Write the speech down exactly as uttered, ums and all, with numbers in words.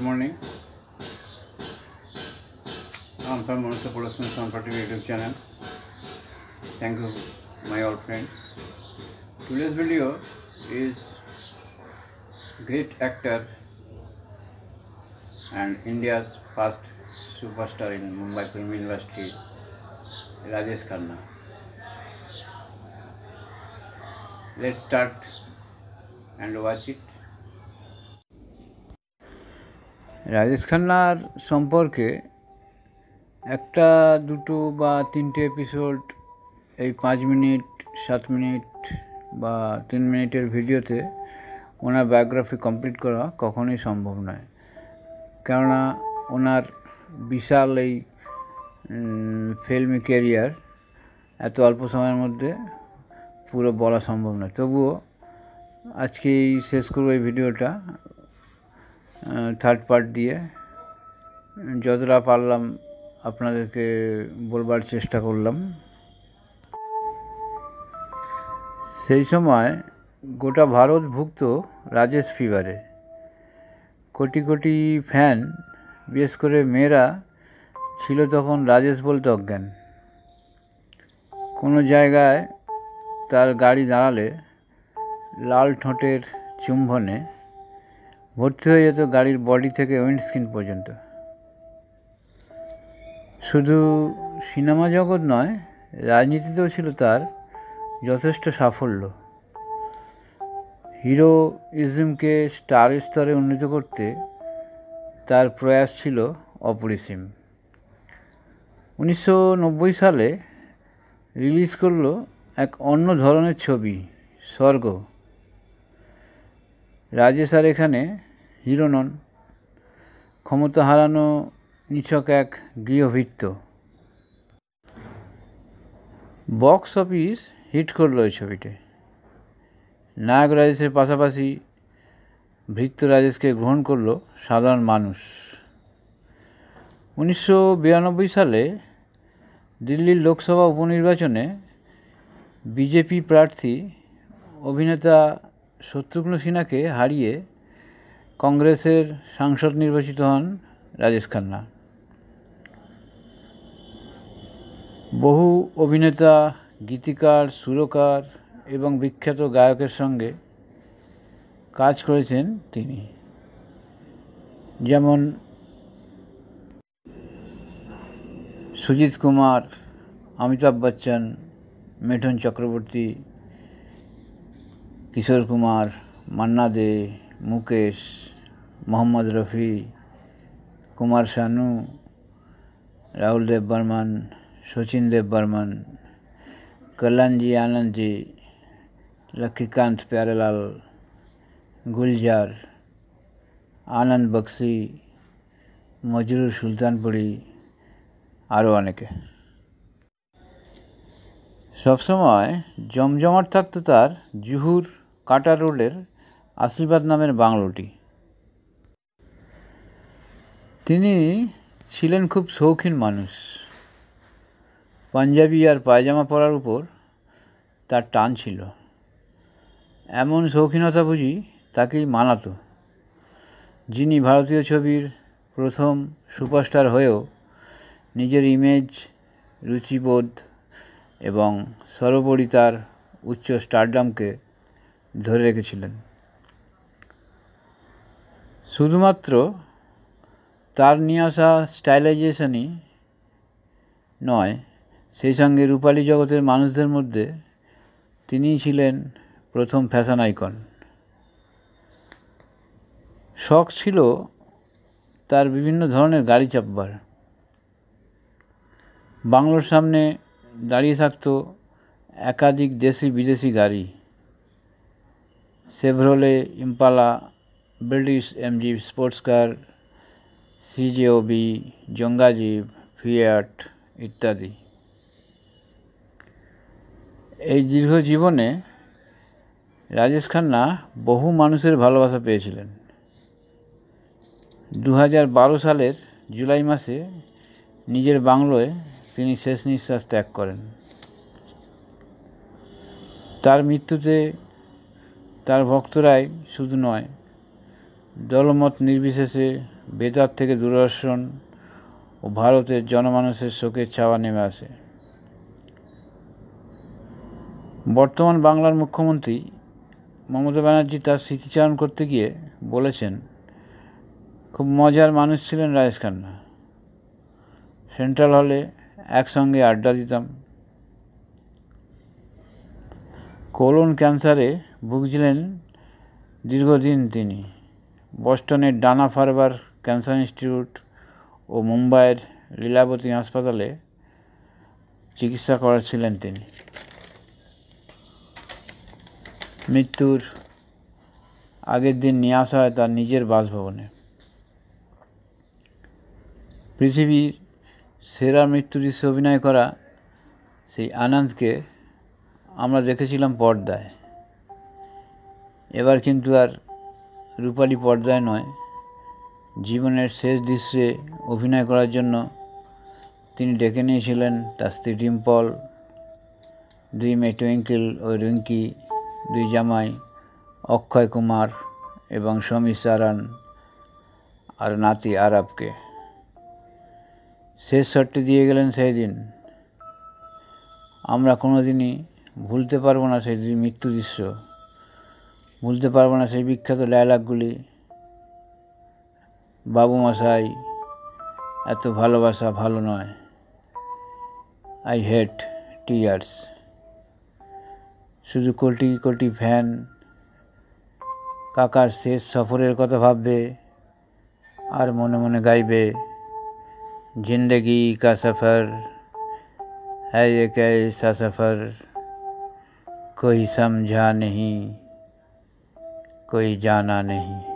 morning. I'm from Manushya Production Comforting YouTube channel. Thank you, my old friends. Today's video is great actor and India's first superstar in Mumbai film industry, Rajesh Khanna. Let's start and watch it. Rajesh খান্নার সম্পর্কে একটা দুটো বা তিনটে episode এই পাঁচ minute সাত minute বা তিন মিনিটের ভিডিওতে ওনার বায়োগ্রাফি কমপ্লিট করা কখনোই সম্ভব নয়, কেননা ওনার বিশাল এই ফিল্মি ক্যারিয়ার এত অল্প সময়ের মধ্যে পুরো বলা সম্ভব নয়। তবুও আজকেই শেষ করব এই ভিডিওটা থার্ড পার্ট দিয়ে, যতটা পারলাম আপনাদেরকে বলবার চেষ্টা করলাম। সেই সময় গোটা ভারত ভুক্ত রাজেশ ফিভারে। কোটি কোটি ফ্যান, বিশেষ করে মেয়েরা ছিল তখন রাজেশ বলতে অজ্ঞান। কোনো জায়গায় তার গাড়ি দাঁড়ালে লাল ঠোঁটের চুম্বনে ভর্তি হয়ে যেত গাড়ির বডি থেকে উইন্ডস্ক্রিন পর্যন্ত। শুধু সিনেমা জগৎ নয়, রাজনীতিতেও ছিল তার যথেষ্ট সাফল্য। হিরোইজমকে স্টার স্তরে উন্নীত করতে তার প্রয়াস ছিল অপরিসীম। উনিশশো নব্বই সালে রিলিজ করলো এক অন্য ধরনের ছবি, স্বর্গ। রাজেশ আর এখানে হিরো নন, ক্ষমতা হারানো নিছক এক গৃহভৃত্য। বক্স অফিস হিট করলো এই ছবিতে। নায়ক রাজেশের পাশাপাশি ভৃত্য রাজেশকে গ্রহণ করলো সাধারণ মানুষ। উনিশশো বিরানব্বই সালে দিল্লির লোকসভা উপনির্বাচনে বিজেপি প্রার্থী অভিনেতা শত্রুঘ্ন সিনহাকে হারিয়ে কংগ্রেসের সাংসদ নির্বাচিত হন রাজেশ খান্না। বহু অভিনেতা, গীতিকার, সুরকার এবং বিখ্যাত গায়কের সঙ্গে কাজ করেছেন তিনি, যেমন সুজিত কুমার, অমিতাভ বচ্চন, মিঠুন চক্রবর্তী, কিশোর কুমার, মান্না দে, মুকেশ, মোহাম্মদ রফি, কুমার শানু, রাহুল দেব বর্মন, সচিন দেব বর্মন, কল্যাণজি আনন্দজি, লক্ষ্মীকান্ত প্যারেলাল, গুলজার, আনন্দ বক্সি, মজরুর সুলতানপুরি, আরও অনেকে। সবসময় জমজমাট থাকতো তার জুহুর কাটা রোডের আশীর্বাদ নামের বাংলোটি। তিনি ছিলেন খুব শৌখিন মানুষ। পাঞ্জাবি আর পায়জামা পরার উপর তার টান ছিল। এমন শৌখিনতা বুঝি তাকেই মানাতো, যিনি ভারতীয় ছবির প্রথম সুপারস্টার হয়েও নিজের ইমেজ, রুচিবোধ এবং সর্বোপরি তার উচ্চ স্টারডামকে ধরে রেখেছিলেন। শুধুমাত্র তার নিয়ে আসা স্টাইলাইজেশনই নয়, সেই সঙ্গে রূপালী জগতের মানুষদের মধ্যে তিনিই ছিলেন প্রথম ফ্যাশন আইকন। শখ ছিল তার বিভিন্ন ধরনের গাড়ি চাপবার। বাংলোর সামনে দাঁড়িয়ে থাকতো একাধিক দেশি বিদেশি গাড়ি, Chevrolet Impala, British MG sports car, সিজেওবি, জঙ্গাজিব, ফিয়াট ইত্যাদি। এই দীর্ঘ জীবনে রাজেশ খান্না বহু মানুষের ভালোবাসা পেয়েছিলেন। দু হাজার বারো সালের জুলাই মাসে নিজের বাংলোয় তিনি শেষ নিঃশ্বাস ত্যাগ করেন। তার মৃত্যুতে তার ভক্তরাই শুধু নয়, দলমত নির্বিশেষে বেতার থেকে দূরদর্শন ও ভারতের জনমানুষের শোকের ছাওয়া নেমে আসে। বর্তমান বাংলার মুখ্যমন্ত্রী মমতা ব্যানার্জি তার স্মৃতিচারণ করতে গিয়ে বলেছেন, খুব মজার মানুষ ছিলেন রাজেশ খান্না। সেন্ট্রাল হলে একসঙ্গে আড্ডা দিতাম। কোলন ক্যান্সারে ভুগছিলেন দীর্ঘদিন তিনি। বস্টনের ডানা ফারবার ক্যান্সার ইনস্টিটিউট ও মুম্বাইয়ের লীলাবতী হাসপাতালে চিকিৎসা করাচ্ছিলেন তিনি। মৃত্যুর আগের দিন নিয়ে আসা হয় তার নিজের বাসভবনে। পৃথিবীর সেরা মৃত্যু দৃশ্যে অভিনয় করা সেই আনন্দকে আমরা দেখেছিলাম পর্দায়। এবার কিন্তু আর রূপালী পর্দায় নয়, জীবনের শেষ দৃশ্যে অভিনয় করার জন্য তিনি ডেকে নিয়েছিলেন তার স্ত্রী ডিম্পল, দুই মেয়ে টুইঙ্কেল ও রিঙ্কি, দুই জামাই অক্ষয় কুমার এবং সমী সারান আর নাতি আরবকে। শেষ শটটি দিয়ে গেলেন সেই দিন। আমরা কোনো দিনই ভুলতে পারবো না সেই মৃত্যু দৃশ্য, ভুলতে পারবো না সেই বিখ্যাত ডায়লগগুলি, বাবু মশাই এত ভালোবাসা ভালো নয়, আই হেট টিয়ার্স। শুধু কোটি কোটি ফ্যান কাকার শেষ সফরের কথা ভাববে আর মনে মনে গাইবে, जिंदगी का सफ़र है ये कैसा सफ़र, कोई समझा नहीं कोई जाना नहीं।